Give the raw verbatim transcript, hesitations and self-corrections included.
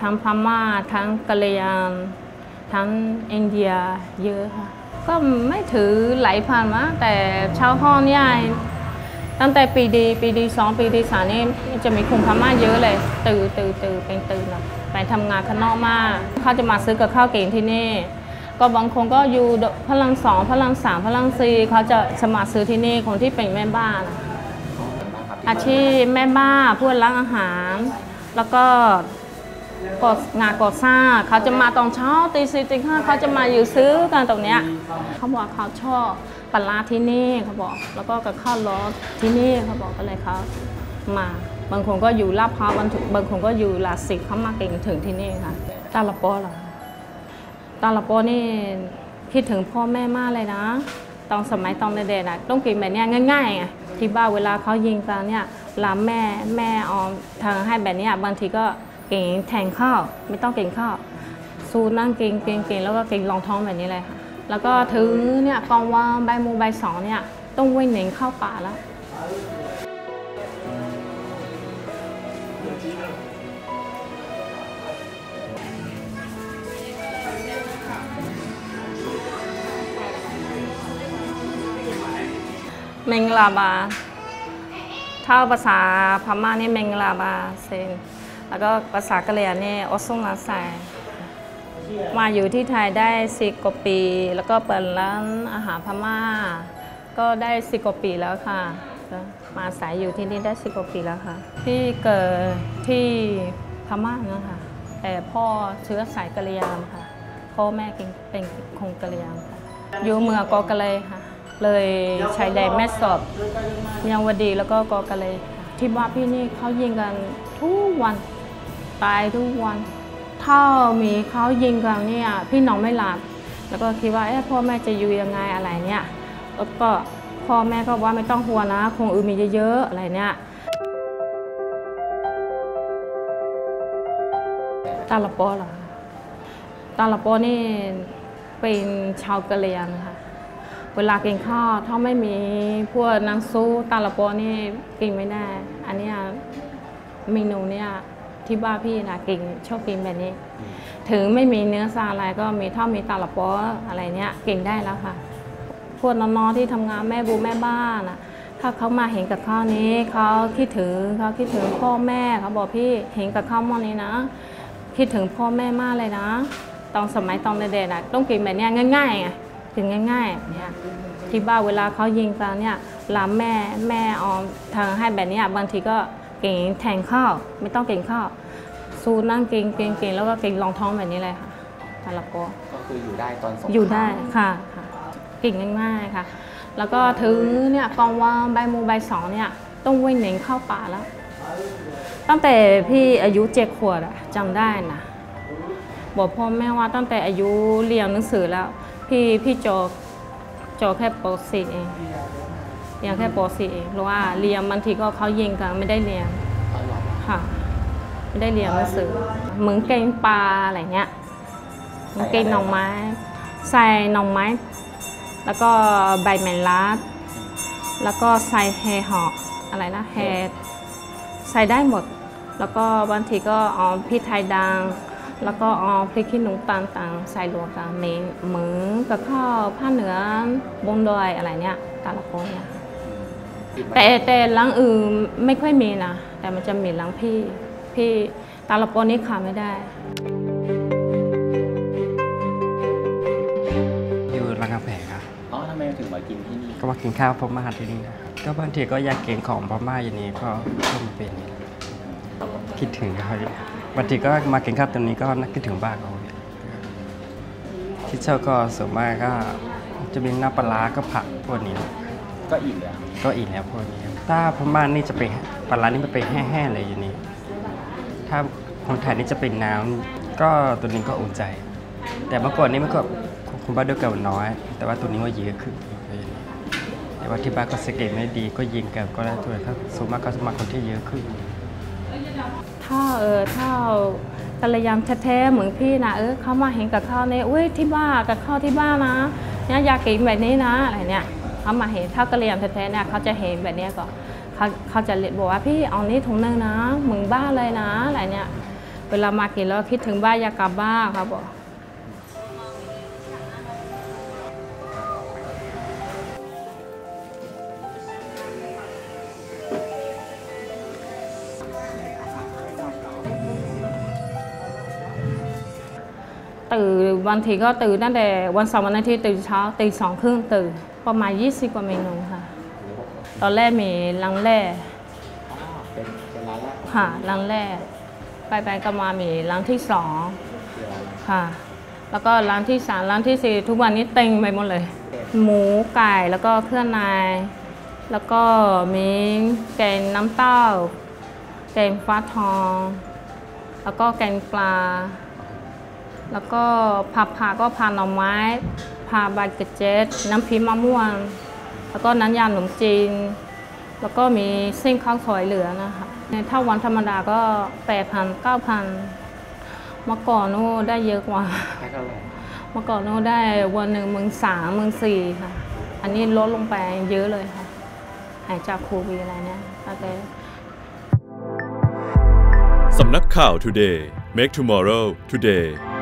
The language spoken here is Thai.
ทั้งพม่าทั้งกะเหรี่ยงทั้งอินเดียเยอะค่ะก็ไม่ถือหลายพันนะแต่ชาวห้องเนี่ยตั้งแต่ปีดีปีดีสองปีดีสามนี่จะมีคนพม่าเยอะเลยตื่นตื่นตื่นเป็นตื่นไปทำงานข้างนอกมากเขาจะมาซื้อกับข้าวเก่งที่นี่ก็บางคนก็อยู่พลังสองพลังสามพลังสี่เขาจะสมัครซื้อที่นี่คนที่เป็นแม่บ้านอาชีพแม่บ้านผู้ล้างอาหารแล้วก็งานก่อสร้างเขาจะมาตอนเช้าตีสี่ตีห้าเขาจะมาอยู่ซื้อกันตรงเนี้ยเขาบอกเขาชอบปลาที่นี่เขาบอกแล้วก็กับข้าวร้อนที่นี่เขาบอกอะไรเขามาบางคนก็อยู่ลาดพร้าวบางคนก็อยู่ลาดสิเขามาเก่งถึงที่นี่ค่ะตาลปอเหรอตาลปอนี่คิดถึงพ่อแม่มากเลยนะตอนสมัยตอนเด็กๆนะต้องกินแบบนี้ง่ายๆไงที่บ้านเวลาเขายิงกันเนี่ยลาแม่แม่ออมทางให้แบบนี้บางทีก็เก่งแทงข้าวไม่ต้องเก่งข้าวซูนั่งเก่งเก่งเก่งแล้วก็เก่งรองท้องแบบนี้เลยค่ะแล้วก็ถือเนี่ยกองว่าใบมูใบสองเนี่ยต้องวิ่งหนีเข้าป่าแล้วเมงลาบาถ้าภาษาพม่านี่เมงลาบาเซนแล้วก็ภาษากะเหรี่ยงนี่ออซุงอาไซมาอยู่ที่ไทยได้สิบกว่าปีแล้วก็เปิดร้านอาหารพม่าก็ได้สิบกว่าปีแล้วค่ะมาอาศัยอยู่ที่นี่ได้สิบกว่าปีแล้วค่ะที่เกิดที่พม่านะคะแต่พ่อเชื้อสายกะเหรี่ยงค่ะพ่อแม่เป็นคงกะเหรี่ยงค่ะอยู่เมืองกอกะเลยค่ะเลยชายแดนแม่สอดยังวดีแล้วก็กอกะเลยที่บ้านพี่นี่เขายิงกันทุกวันตายทุกวันถ้ามีเขายิงกันเนี่ยพี่น้องไม่หลับแล้วก็คิดว่าเอ๊ะพ่อแม่จะอยู่ยังไงอะไรเนี่ยแล้วก็พ่อแม่ก็ว่าไม่ต้องห่วงนะคงอื่นมีเยอะๆอะไรเนี่ยตาลปอเหรอตาลปอนี่เป็นชาวกะเหรี่ยงค่ะเวลากินข้าวถ้าไม่มีพวกน้ำซุปตาลปอนี่กินไม่ได้อันนี้เมนูเนี่ยที่บ้านพี่นะกินชอบกินแบบนี้ถึงไม่มีเนื้อสัตว์อะไรก็มีเท่ามีตาลปออะไรเนี่ยกินได้แล้วค่ะพวกน้องๆที่ทำงานแม่บูแม่บ้านนะถ้าเขามาเห็นกับข้าวนี้เขาคิดถึงเขาคิดถึงพ่อแม่เขาบอกพี่เห็นกับข้าวหม้อนี้นะคิดถึงพ่อแม่มากเลยนะตอนสมัยตอนเด็กๆนะต้องกินแบบนี้ง่ายๆไงกินง่ายๆเนี่ยที่บ้านเวลาเขายิงกันเนี่ยลาแม่แม่ออมทางให้แบบนี้บางทีก็เก่งแทงข้าวไม่ต้องเก่งข้าวซูนั่งเก่งเก่งเก่งแล้วก็เก่งรองท้องแบบนี้เลยค่ะตาลปอก็คืออยู่ได้ตอนสงครามอยู่ได้ค่ะเก่งง่ายๆค่ะแล้วก็ถือเนี่ยกองว่าใบมูใบสองเนี่ยต้องวิ่งหนีเข้าป่าแล้วตั้งแต่พี่อายุเจ็ดขวบอะจำได้นะบอกพ่อแม่ว่าตั้งแต่อายุเรียนหนังสือแล้วพี่พี่จบจบแค่ป.สี่ เองเรียนแค่ป.สี่ เองเพราะว่าเรียนบางทีก็เขายิงกันไม่ได้เรียนค่ะไม่ได้เรียนหนังสือเหมือนเก่งปลาอะไรเงี้ยเหมือนเก่งหน่อไม้ใส่หน่อไม้แล้วก็ใบแมงลัดแล้วก็ใส่แฮหอกอะไรนะแฮใส่ได้หมดแล้วก็บางทีก็เอาพริกไทยดังแล้วก็เอาพริกขี้หนูต่างๆใส่รวมกันเมนเหมือนกับข้าวผ้าเหนือบงดอยอะไรเนี่ยตาลปอเนี่ยแต่แต่ร้านอื่นไม่ค่อยมีนะแต่มันจะมีร้านพี่พี่ตาลปอนี่ขาดไม่ได้อยู่ร้านกาแฟครับอ๋อทำไมถึงมากินที่นี่ก็มากินข้าวพม่าที่นี่นะครับก็บางทีก็อยากกินของพม่าอย่างนี้ก็ก็มาเป็นคิดถึงเขาบางทีก็มากินข้าวตรงนี้ก็นึกคิดถึงบ้านเขาที่เช่าก็ส่วนมากก็จะมีน้ำปลาก็ผักพวกนี้ก็อิ่มแล้วก็อิ่มแล้วพวกนี้ถ้าพม่านี่จะเป็นปลานี่มันเป็นแห้งๆเลยอย่างนี้ถ้าคนไทยนี่จะเป็นน้ำก็ตัวนี้ก็อุ่นใจแต่เมื่อก่อนนี่มันก็คุณบ้านด้วยกันน้อยแต่ว่าตัวนี้ก็เยอะขึ้นแต่ว่าที่บ้านก็สเกตไม่ดีก็ยิงกันก็ได้ตัวถ้าส่วนมากก็สมัครคนที่เยอะขึ้นถ้าเออถ้ากัลยาณแท้ๆเหมือนพี่นะเออเขามาเห็นกับข้าวเนี่ยอุ้ยที่บ้านกับข้าวที่บ้านนะเนี่ยอยากกินแบบนี้นะอะไรเนี่ยเขามาเห็นถ้ากัลยาณแท้ๆเนี่ยเขาจะเห็นแบบนี้ก่อนเขาเขาจะบอกว่าพี่เอานี้ถุงนึงนะมึงบ้าเลยนะอะไรเนี่ยเวลามากินแล้วคิดถึงบ้านอยากกลับบ้านครับบอกตื่นบางทีก็ตื่นตั้งแต่วันเสาร์วันอาทิตย์ตื่นเช้าตีสองครึ่งตื่นประมาณยี่สิบกว่าเมนูค่ะตอนแรกมีลังแร่เป็นเป็นร้านแรกค่ะลังแร่ไปไปก็มามีร้านที่สองค่ะแล้วก็ร้านที่สามร้านที่สี่ทุกวันนี้เต็งไปหมดเลย หมูไก่แล้วก็เครื่องในแล้วก็มีแกงน้ำเต้าแกงฟักทองแล้วก็แกงปลาแล้วก็ผักผักก็ผัดหน่อไม้ผัดใบกระเจี๊ยบน้ำพริกมะม่วงแล้วก็น้ำยาขนมจีนแล้วก็มีเส้นข้าวซอยเหลือนะคะถ้าวันธรรมดาก็แปดพันเก้าพันเมื่อก่อนนู้ได้เยอะกว่าเมื่อก่อนนู้ได้วันหนึ่งมึงสามมึงสี่ค่ะอันนี้ลดลงไปเยอะเลยค่ะหายจากโควิดอะไรเนี่ยโอเคสำนักข่าว Today Make Tomorrow Today